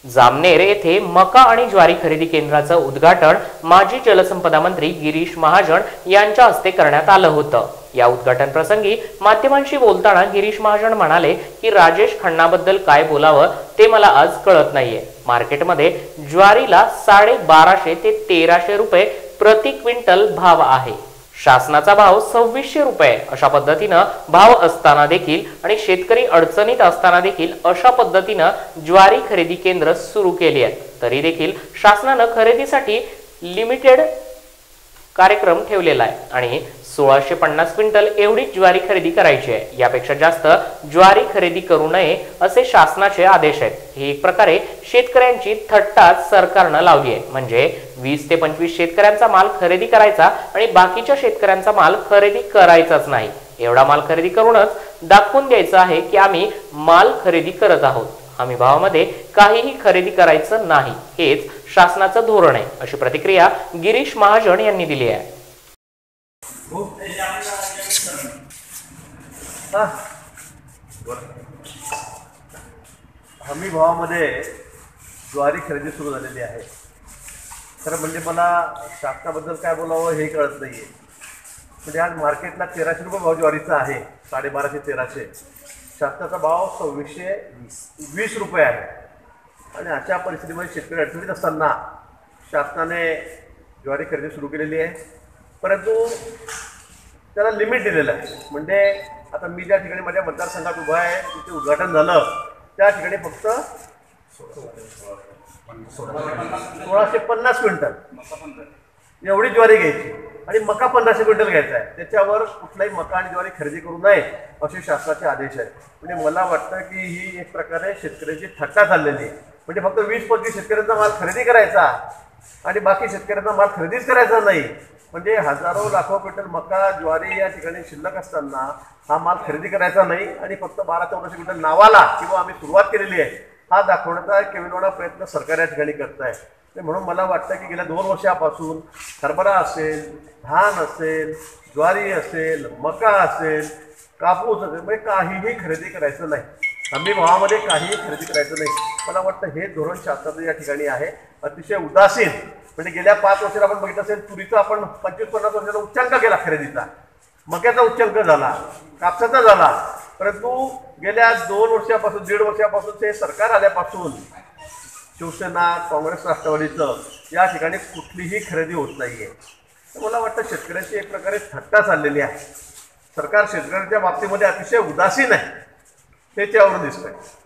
जामनेर येथे मका आणि ज्वारी खरेदी केंद्राचं उद्घाटन माजी जलसंपदा मंत्री गिरीश महाजन यांच्या हस्ते करण्यात आलं होतं। या उद्घाटन प्रसंगी माध्यमांशी बोलताना गिरीश महाजन म्हणाले की राजेश खन्नाबद्दल काय बोलावं ते मला आज कळत नाहीये। मार्केटमध्ये ज्वारीला 1250 ते 1300 रुपये प्रति क्विंटल भाव आहे। शासनाचा भाव 2600 रुपये अशा पद्धतीने भाव असताना देखील आणि शेतकरी अडचणीत असताना देखील अशा पद्धतीने ज्वारी खरेदी केंद्र सुरू केली आहेत। तरी देखील शासनाने खरेदीसाठी लिमिटेड कार्यक्रम ठेवलेला आहे आणि 1650 क्विंटल एवढी ज्वारी खरेदी करायची आहे। यापेक्षा जास्त ज्वारी खरेदी करू नये असे शासनाचे आदेश आहेत। ही एक प्रकारे शेतकऱ्यांची थट्टा सरकारने लावली आहे। म्हणजे 20 ते 25 शेतकऱ्यांचा माल खरेदी करायचा आणि बाकीच्या शेतकऱ्यांचा माल खरेदी करायचाच नाही। एवढा माल खरेदी करूनच दाखवून द्यायचं आहे की आम्ही माल खरेदी करत आहोत। हमी भावामध्ये काहीही खरेदी करायचं नाही, हेच शासनाचं धोरण आहे, अशी प्रतिक्रिया गिरीश महाजन यांनी दिली आहे। हमी भावामध्ये ज्वारी खरेदी सुरू झालेली आहे। खरं म्हणजे मला शासनाबद्दल काय बोलावं हे कळत नाहीये। म्हणजे आज मार्केटला 1300 रुपये भाव ज्वारीचा आहे, 1250 1300। शासनाचा भाव 2620 रुपये आहे आणि अशा परिस्थितीमध्ये शेतकरी अडचणीत असताना शासनाने ज्वारी खरेदी सुरू केलेली आहे, परंतु त्याला लिमिट दिलेलं आहे। म्हणजे आता मी ज्या ठिकाणी माझ्या मतदारसंघात उभा आहे तिथे उद्घाटन झालं त्या ठिकाणी फक्त 1650 क्विंटल एवढी ज्वारी घ्यायची आणि मका 1500 क्विंटल घ्यायचा आहे। त्याच्यावर कुठलाही मका आणि ज्वारी खरेदी करू नये असे शासनाचे आदेश आहेत। म्हणजे मला वाटतं की ही एक प्रकारे शेतकऱ्याची थट्टा चाललेली आहे। म्हणजे फक्त 20-25 शेतकऱ्यांचा माल खरेदी करायचा आणि बाकी शेतकऱ्यांचा माल खरेदीच करायचा नाही। म्हणजे हजारो लाखो क्विंटल मका ज्वारी या ठिकाणी शिल्लक असताना हा माल खरेदी करायचा नाही आणि फक्त 1200-1400 क्विंटल नावाला किंवा आम्ही सुरुवात केलेली आहे हा दाखवण्याचा केविलवाणा प्रयत्न सरकार या ठिकाणी करत आहे। म्हणून मला वाटतं की गेल्या 2 वर्षापासून हरभरा असेल, धान असेल, ज्वारी असेल, मका असेल, कापूस असेल, म्हणजे काहीही खरेदी करायचं नाही। हमी भावामध्ये काहीही खरेदी करायचं नाही। मला वाटतं हे धोरण शासनाचं या ठिकाणी आहे अतिशय उदासीन। म्हणजे गेल्या 5 वर्षात आपण बघितलं असेल तुरीचा आपण 25-50 वर्षाचा उच्चांक केला खरेदीचा, मक्याचा उच्चांक झाला, कापसाचा झाला, परंतु गेल्या 2 वर्षापासून 1.5 वर्षापासून ते सरकार आल्यापासून शिवसेना काँग्रेस राष्ट्रवादीचं या ठिकाणी कुठलीही खरेदी होत नाहीये। मला वाटतं शेतकऱ्याची एक प्रकारे थट्टा चाललेली आहे। सरकार शेतकऱ्यांच्या बाबतीमध्ये अतिशय उदासीन आहे, हे त्यावरून दिसतंय।